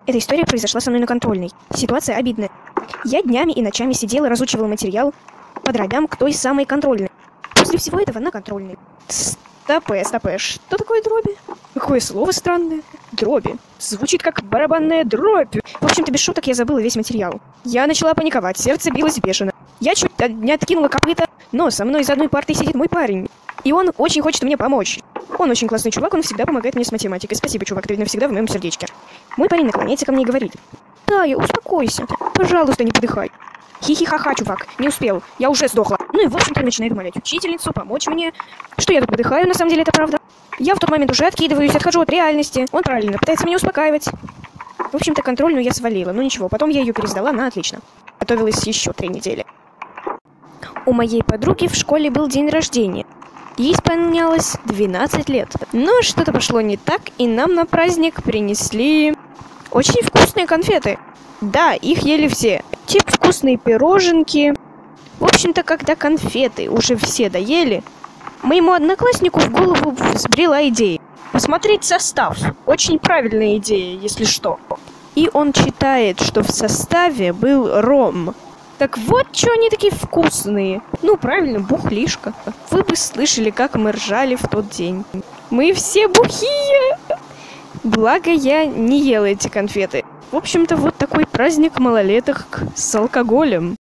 Эта история произошла со мной на контрольной. Ситуация обидная. Я днями и ночами сидел и разучивал материал по дробям к той самой контрольной. После всего этого на контрольной. Стопэ. Что такое дроби? Какое слово странное. Дроби. Звучит как барабанная дробь. В общем-то, без шуток я забыла весь материал. Я начала паниковать, сердце билось бешено. Я чуть не откинула копыта, но со мной за одной партой сидит мой парень. И он очень хочет мне помочь. Он очень классный чувак, он всегда помогает мне с математикой. Спасибо, чувак, ты навсегда в моем сердечке. Мой парень наклоняется ко мне и говорит: Тая, успокойся. Пожалуйста, не подыхай. Хихи-ха-ха, чувак, не успел, я уже сдохла. Ну и в общем-то начинает умолять учительницу помочь мне, что я тут подыхаю, на самом деле это правда. Я в тот момент уже откидываюсь, отхожу от реальности. Он параллельно пытается меня успокаивать. В общем-то, контрольную я свалила, ну ничего, потом я ее пересдала на отлично. Готовилась еще 3 недели. У моей подруги в школе был день рождения. Ей исполнялось 12 лет. Но что-то пошло не так, и нам на праздник принесли очень вкусные конфеты. Да, их ели все. Те вкусные пироженки. В общем-то, когда конфеты уже все доели, моему однокласснику в голову взбрела идея. Посмотреть состав. Очень правильная идея, если что. И он читает, что в составе был ром. Так вот, что они такие вкусные. Ну, правильно, бухлишка. Вы бы слышали, как мы ржали в тот день. Мы все бухие. Благо, я не ела эти конфеты. В общем-то, вот такой праздник малолеток с алкоголем.